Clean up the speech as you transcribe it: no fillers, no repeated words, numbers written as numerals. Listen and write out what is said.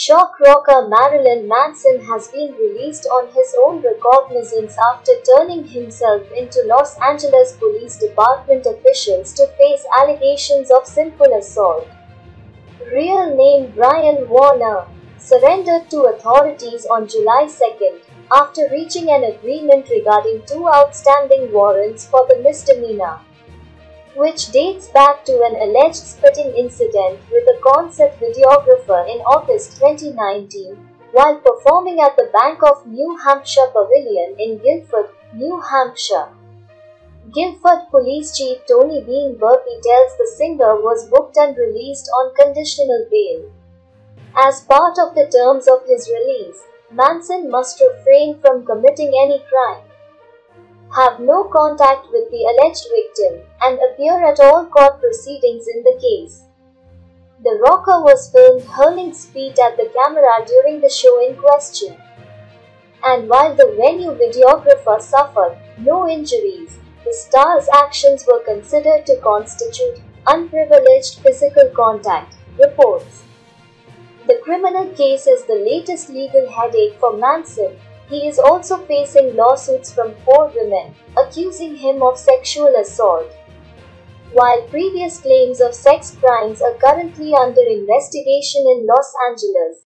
Shock rocker Marilyn Manson has been released on his own recognizance after turning himself into Los Angeles Police Department officials to face allegations of simple assault. Real name Brian Warner surrendered to authorities on July 2nd after reaching an agreement regarding two outstanding warrants for the misdemeanor, which dates back to an alleged spitting incident with a concert videographer in August 2019, while performing at the Bank of New Hampshire Pavilion in Guilford, New Hampshire. Guilford Police Chief Tony Bean Burpee tells the singer was booked and released on conditional bail. As part of the terms of his release, Manson must refrain from committing any crime, have no contact with the alleged victim, and appear at all court proceedings in the case. The rocker was filmed hurling spit at the camera during the show in question. And while the venue videographer suffered no injuries, the star's actions were considered to constitute unprivileged physical contact, reports. The criminal case is the latest legal headache for Manson. He is also facing lawsuits from 4 women, accusing him of sexual assault. While previous claims of sex crimes are currently under investigation in Los Angeles,